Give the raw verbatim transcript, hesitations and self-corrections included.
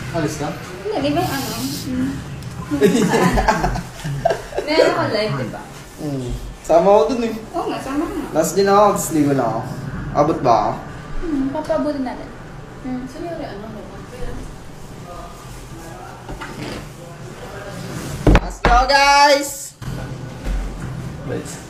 Alis ka? Hindi, di ba yung ano? Hmm. Meron ako live, di ba? Hmm. Sama ako dun eh. Oo nga, sama ka nga. Last din ako, tapos ligo na ako. Abot ba ako? Hmm, papabutin natin. Hmm. Saan yung ano? Let's go guys! Let's